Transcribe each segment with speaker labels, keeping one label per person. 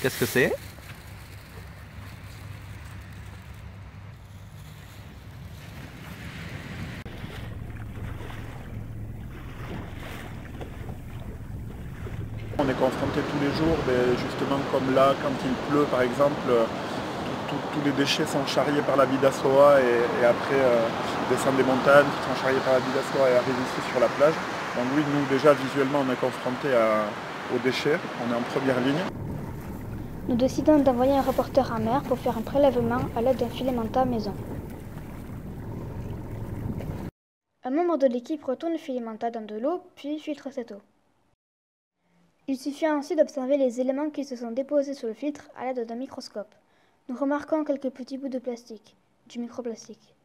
Speaker 1: Qu'est-ce que c'est?
Speaker 2: On est confronté tous les jours, justement comme là, quand il pleut par exemple, tous les déchets sont charriés par la Bidasoa et après descendent des montagnes, qui sont charriés par la Bidasoa et arrivent ici sur la plage. Donc oui, nous déjà visuellement on est confronté aux déchets, on est en première ligne.
Speaker 3: Nous décidons d'envoyer un reporter en mer pour faire un prélèvement à l'aide d'un filet manta maison. Un membre de l'équipe retourne le filet manta dans de l'eau, puis filtre cette eau. Il suffit ainsi d'observer les éléments qui se sont déposés sur le filtre à l'aide d'un microscope. Nous remarquons quelques petits bouts de plastique, du microplastique.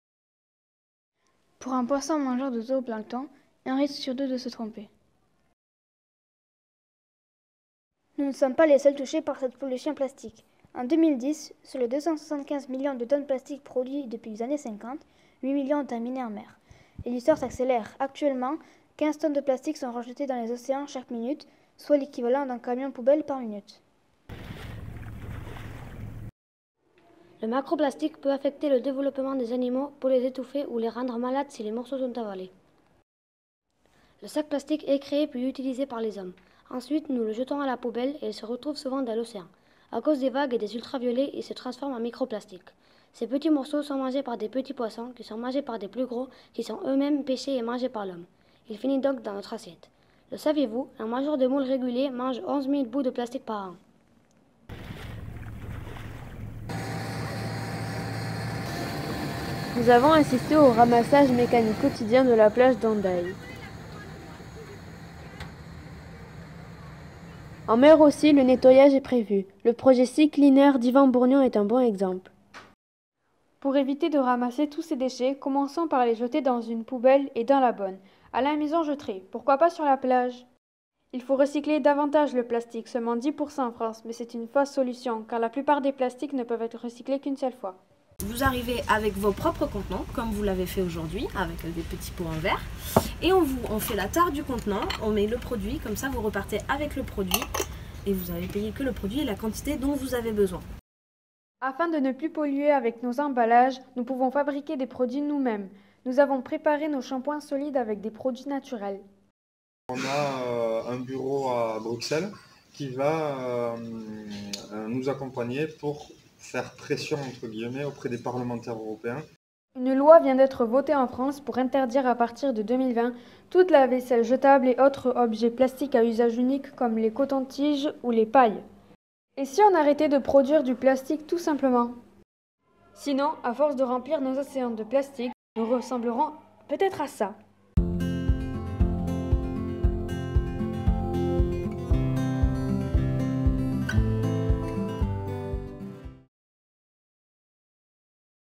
Speaker 3: Pour un poisson mangeur de zooplancton, un risque sur deux de se tromper. Nous ne sommes pas les seuls touchés par cette pollution plastique. En 2010, sur les 275 millions de tonnes de plastique produits depuis les années 50, 8 millions ont terminé en mer. Et l'histoire s'accélère. Actuellement, 15 tonnes de plastique sont rejetées dans les océans chaque minute, soit l'équivalent d'un camion poubelle par minute. Le macroplastique peut affecter le développement des animaux pour les étouffer ou les rendre malades si les morceaux sont avalés. Le sac plastique est créé puis utilisé par les hommes. Ensuite, nous le jetons à la poubelle et il se retrouve souvent dans l'océan. À cause des vagues et des ultraviolets, il se transforme en microplastique. Ces petits morceaux sont mangés par des petits poissons, qui sont mangés par des plus gros, qui sont eux-mêmes pêchés et mangés par l'homme. Il finit donc dans notre assiette. Le saviez-vous, un mangeur de moules régulier mange 11 000 bouts de plastique par an.
Speaker 4: Nous avons assisté au ramassage mécanique quotidien de la plage d'Hendaye. En mer aussi, le nettoyage est prévu. Le projet Sea Cleaner d'Yvan Bourgnon est un bon exemple.
Speaker 5: Pour éviter de ramasser tous ces déchets, commençons par les jeter dans une poubelle et dans la bonne. À la maison, jeterai. Pourquoi pas sur la plage? Il faut recycler davantage le plastique, seulement 10% en France, mais c'est une fausse solution, car la plupart des plastiques ne peuvent être recyclés qu'une seule fois.
Speaker 6: Vous arrivez avec vos propres contenants, comme vous l'avez fait aujourd'hui, avec des petits pots en verre. Et on fait la tare du contenant, on met le produit, comme ça vous repartez avec le produit. Et vous allez payer que le produit et la quantité dont vous avez besoin.
Speaker 5: Afin de ne plus polluer avec nos emballages, nous pouvons fabriquer des produits nous-mêmes. Nous avons préparé nos shampoings solides avec des produits naturels.
Speaker 7: On a un bureau à Bruxelles qui va nous accompagner pour faire pression entre guillemets auprès des parlementaires européens.
Speaker 5: Une loi vient d'être votée en France pour interdire à partir de 2020 toute la vaisselle jetable et autres objets plastiques à usage unique comme les cotons-tiges ou les pailles. Et si on arrêtait de produire du plastique tout simplement? Sinon, à force de remplir nos océans de plastique, nous ressemblerons peut-être à ça.